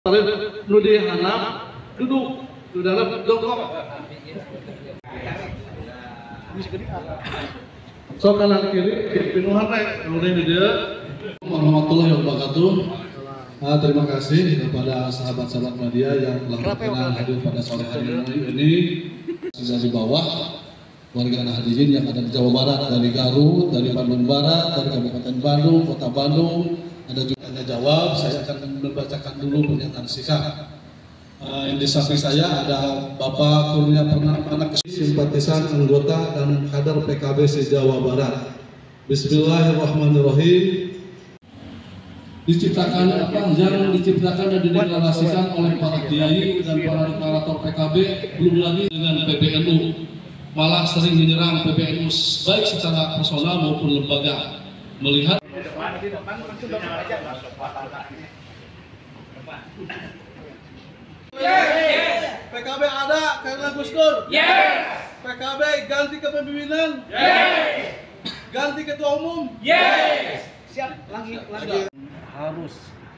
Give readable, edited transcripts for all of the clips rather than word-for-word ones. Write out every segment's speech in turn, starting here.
Nudi Hanam duduk di dalam jongkok. So kanan kiri pinuhan kemudian di dia. Warahmatullahi wabarakatuh. Terima kasih kepada sahabat-sahabat media yang telah berkenan hadir pada sore hari ini. Sudah di bawah warga hadirin yang ada di Jawa Barat, dari Garut, dari Bandung Barat, dari Kabupaten Bandung, Kota Bandung, ada juga tanya jawab. Saya akan membacakan dulu pernyataan sikap. Di samping saya ada Bapak Kurnia Pernah, simpatisan anggota dan kader PKB se-Jawa Barat. Bismillahirrahmanirrahim. Yang diciptakan dan dideklarasikan oleh para kiai dan para deklarator PKB belum lagi dengan PBNU, malah sering menyerang PBNU baik secara personal maupun lembaga. Melihat PKB ada karena Gus Dur. PKB ganti kepemimpinan. Ganti ketua umum. Siap lagi. Harus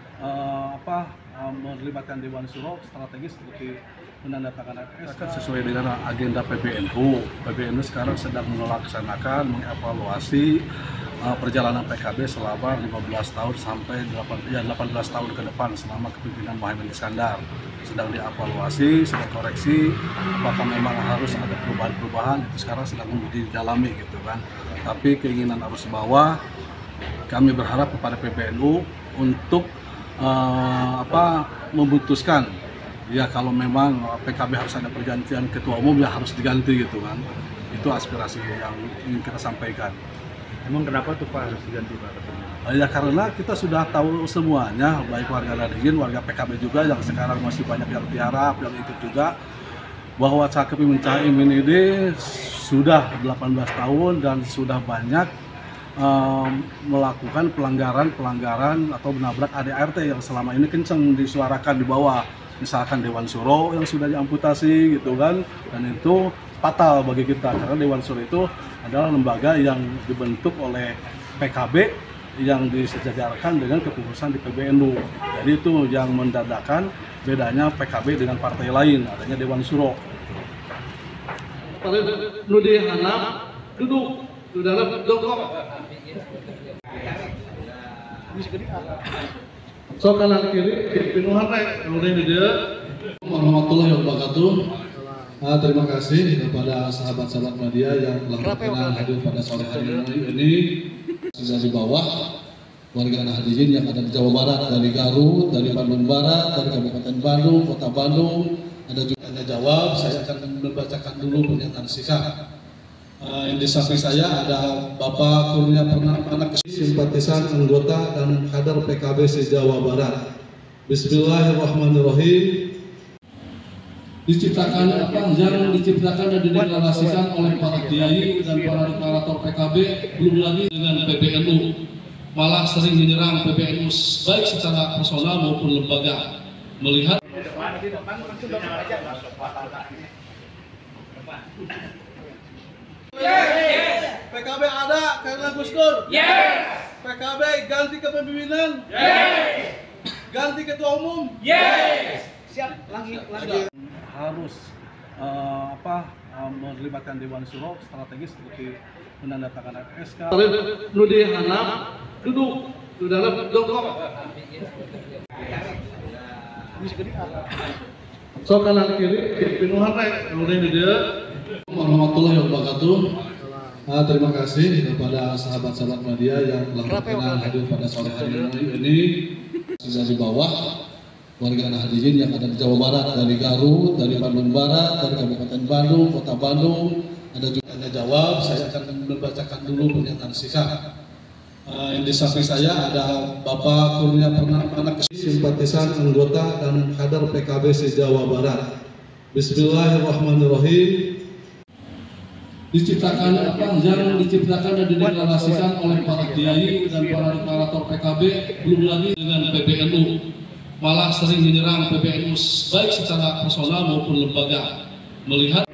melibatkan Dewan Suro strategis seperti menandatangani SK sesuai dengan agenda PBNU. PBNU sekarang sedang melaksanakan mengevaluasi perjalanan PKB selama 15 tahun sampai 18 tahun ke depan selama kepemimpinan Muhaimin Iskandar. Sedang dievaluasi, sedang koreksi apakah memang harus ada perubahan-perubahan, itu sekarang sedang didalami gitu kan. Tapi keinginan arus bawah, kami berharap kepada PBNU untuk memutuskan ya kalau memang PKB harus ada pergantian ketua umum ya harus diganti gitu kan. Itu aspirasi yang ingin kita sampaikan. Emang kenapa tuh Pak harus diganti Pak? Ya karena kita sudah tahu semuanya, baik warga Nadiyin, warga PKB juga yang sekarang masih banyak yang tiarap, yang ikut juga, bahwa Cak Imin Caimin ini sudah 18 tahun dan sudah banyak melakukan pelanggaran atau menabrak ADART yang selama ini kenceng disuarakan di bawah, misalkan Dewan Suro yang sudah diamputasi gitu kan, dan itu fatal bagi kita karena Dewan Suro itu adalah lembaga yang dibentuk oleh PKB yang disejajarkan dengan kepengurusan di PBNU. Jadi itu yang mendadakan bedanya PKB dengan partai lain, adanya Dewan Suro. Nudi Hanam duduk di dalam jongkok. So kanan kiri pinuhan kemudian di dia. Warahmatullahi wabarakatuh. Terima kasih kepada sahabat-sahabat media yang telah berkenan hadir pada sore hari ini. Sudah di bawah warga hadirin yang ada di Jawa Barat, dari Garut, dari Bandung Barat, dari Kabupaten Bandung, Kota Bandung, ada juga tanya jawab. Saya akan membacakan dulu pernyataan sikap. Di samping saya ada Bapak Kurnia Pernah, simpatisan anggota dan kader PKB se-Jawa Barat. Bismillahirrahmanirrahim. Yang diciptakan dan dideklarasikan oleh para kiai dan para deklarator PKB belum lagi dengan PBNU, malah sering menyerang PBNU baik secara personal maupun lembaga. Melihat PKB ada karena Gus Dur. PKB ganti kepemimpinan. Ganti ketua umum. Siap lagi. Harus melibatkan Dewan Suro strategis seperti menandatangani SK. Nudi Hanam duduk di dalam jongkok. So kanan kiri pinuhan kemudian di dia. Warahmatullahi wabarakatuh. Terima kasih kepada sahabat-sahabat media yang telah berkenan hadir pada sore hari ini. Sudah di bawah warga hadirin yang ada di Jawa Barat, dari Garut, dari Bandung Barat, dari Kabupaten Bandung, Kota Bandung, ada juga tanya jawab. Saya akan membacakan dulu pernyataan sikap. Di samping saya ada Bapak Kurnia Pernah, simpatisan anggota dan kader PKB se-Jawa Barat. Bismillahirrahmanirrahim. Yang diciptakan dan dideklarasikan oleh para kiai dan para deklarator PKB belum lagi dengan PBNU, malah sering menyerang PBNU baik secara personal maupun lembaga. Melihat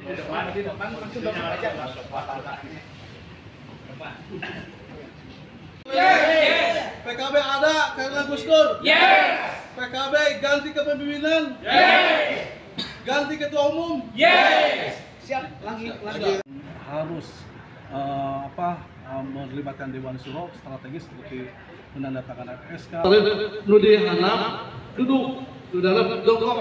PKB ada karena Gus Dur. PKB ganti kepemimpinan. Ganti ketua umum. Siap, lagi. Harus melibatkan Dewan Suro strategis seperti menandatangani SK. Nudi Hanam duduk di dalam jongkok.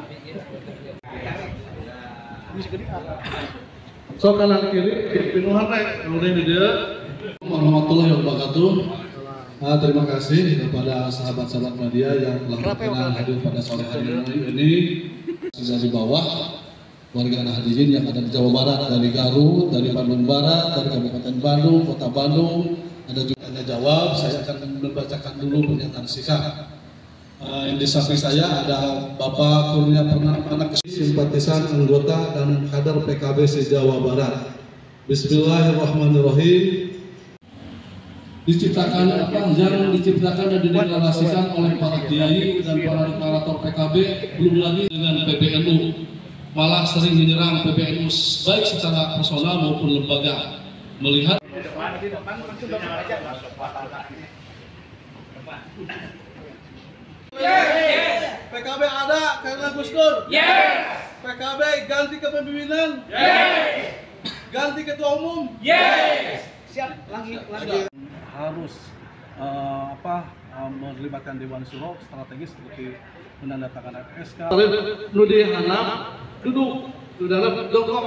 So kanan kiri pinuhan kemudian di dia. Warahmatullahi wabarakatuh. Terima kasih kepada sahabat-sahabat media yang telah berkenan hadir pada sore hari ini. Dari bawah warga Nahdijin yang ada di Jawa Barat, dari Garut, dari Bandung Barat, dari Kabupaten Bandung, Kota Bandung, ada juga tanya jawab. Saya akan membacakan dulu pernyataan sikap. Di samping saya ada Bapak Kurnia Pernah, simpatisan anggota dan kader PKB se-Jawa Barat. Bismillahirrahmanirrahim. Yang diciptakan dan dideklarasikan oleh para kiai dan para deklarator PKB belum lagi dengan PBNU, malah sering menyerang PBNU baik secara personal maupun lembaga. Melihat PKB ada karena Gus Dur. PKB ganti kepemimpinan. Ganti ketua umum. Siap, lagi. Harus melibatkan Dewan Suro strategis seperti menandatangani SK. Nudi Hanam duduk di dalam jongkok.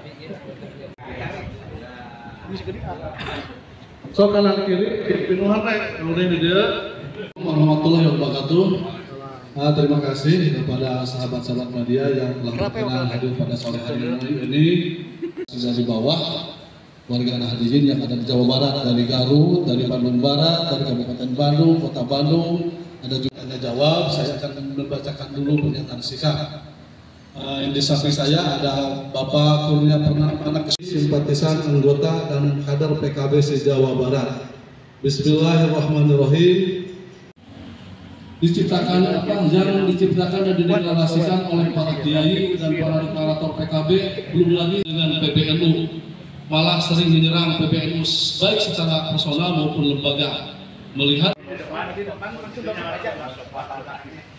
So kanan kiri pinuhan kemudian di dia. Warahmatullahi wabarakatuh. Terima kasih kepada sahabat-sahabat media yang telah berkenan hadir pada sore hari ini. Dari bawah warga Nahdijin yang ada di Jawa Barat, dari Garut, dari Bandung Barat, dari Kabupaten Bandung, Kota Bandung, ada juga tanya jawab. Saya akan membacakan dulu pernyataan sikap. Di samping saya ada Bapak Kurnia Pernah, simpatisan anggota dan kader PKB se-Jawa Barat. Bismillahirrahmanirrahim. Yang diciptakan dan dideklarasikan oleh para kiai dan para deklarator PKB belum lagi dengan PBNU, malah sering menyerang PBNU baik secara personal maupun lembaga. Melihat